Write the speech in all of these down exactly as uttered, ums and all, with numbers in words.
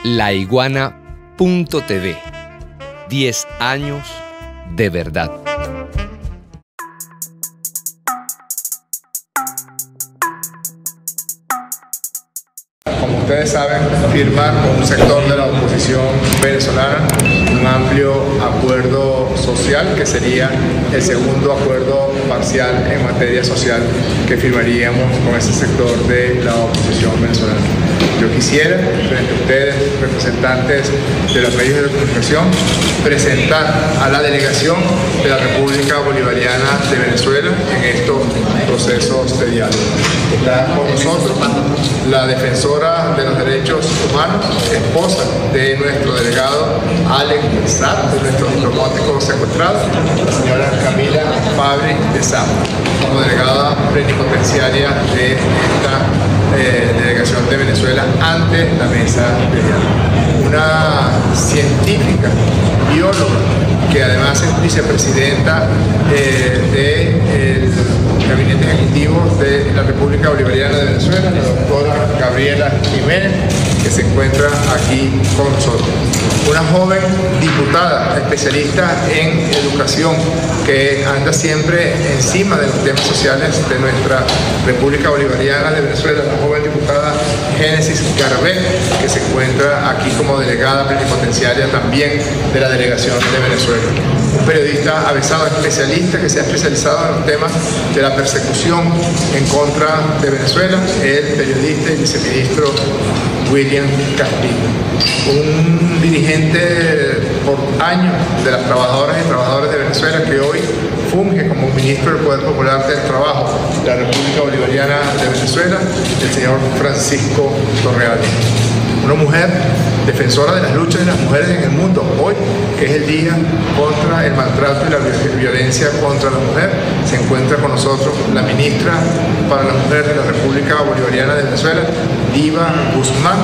La Iguana punto T V. diez años de verdad. Como ustedes saben, firmar con un sector de la oposición venezolana un amplio acuerdo social, que sería el segundo acuerdo parcial en materia social que firmaríamos con ese sector de la oposición venezolana. Yo quisiera, frente a ustedes, representantes de los medios de comunicación, presentar a la delegación de la República Bolivariana de Venezuela en estos procesos de diálogo. Está con nosotros la defensora de los derechos humanos, esposa de nuestro delegado Alex Saab, de nuestro diplomático secuestrado, la señora Camila Fabri de Saab, como delegada plenipotenciaria de esta eh, delegación de Venezuela ante la mesa de diálogo. Una científica, bióloga, que además es vicepresidenta eh, del Gabinete Ejecutivo de la República Bolivariana de Venezuela, la doctora Gabriela Jiménez, que se encuentra aquí con nosotros. Una joven diputada, especialista en educación, que anda siempre encima de los temas sociales de nuestra República Bolivariana de Venezuela, la joven diputada Génesis Garbet, que se encuentra aquí como delegada plenipotenciaria también de la delegación de Venezuela. Un periodista avesado, especialista, que se ha especializado en los temas de la persecución en contra de Venezuela, el periodista y viceministro William Castillo. Un dirigente por años de las trabajadoras y trabajadores de Venezuela, que hoy funge como ministro del Poder Popular del Trabajo de la República Bolivariana de Venezuela, el señor Francisco Torreal. Una mujer defensora de las luchas de las mujeres en el mundo. Hoy, que es el día contra el maltrato y la violencia contra la mujer, se encuentra con nosotros la ministra para la Mujer de la República Bolivariana de Venezuela, Diva Guzmán,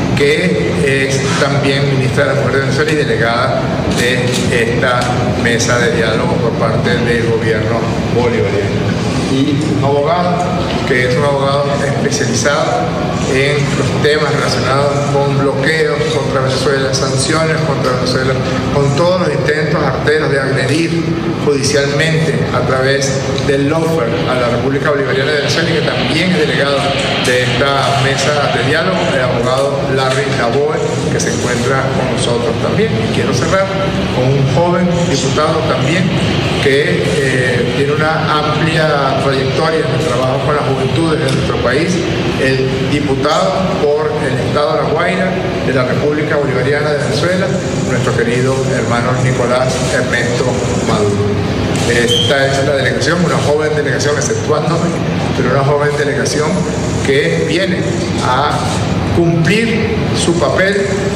que es también ministra de la Mujer de Venezuela y delegada de esta mesa de diálogo por parte del gobierno bolivariano. Y un abogado, que es un abogado especializado en los temas relacionados con bloqueos contra Venezuela, sanciones contra Venezuela, con todos los intentos arteros de agredir judicialmente a través del lawfare a la República Bolivariana de Venezuela, y que también es delegado de esta mesa de diálogo, el abogado Larry Lavoe, que se encuentra con nosotros también. Y quiero cerrar con un joven diputado también que eh, tiene una amplia trayectoria en el trabajo con las juventudes de nuestro país, el diputado por el Estado de La Guaira de la República Bolivariana de Venezuela, nuestro querido hermano Nicolás Ernesto Maduro. Esta es la delegación, una joven delegación, exceptuándome, pero una joven delegación que viene a cumplir su papel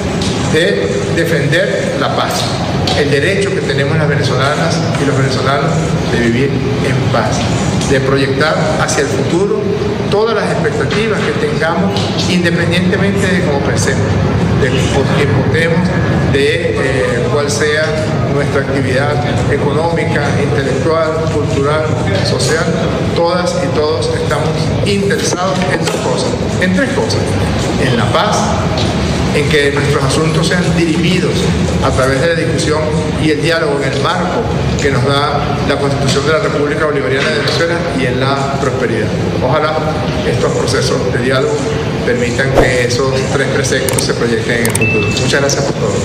de defender la paz, el derecho que tenemos las venezolanas y los venezolanos de vivir en paz, de proyectar hacia el futuro todas las expectativas que tengamos, independientemente de cómo pensemos, de que votemos, de eh, cuál sea nuestra actividad económica, intelectual, cultural, social. Todas y todos estamos interesados en tres cosas, en tres cosas, en la paz, en que nuestros asuntos sean dirimidos a través de la discusión y el diálogo en el marco que nos da la Constitución de la República Bolivariana de Venezuela, y en la prosperidad. Ojalá estos procesos de diálogo permitan que esos tres preceptos se proyecten en el futuro. Muchas gracias por todo.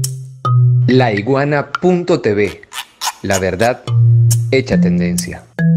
La Iguana punto T V. La verdad hecha tendencia.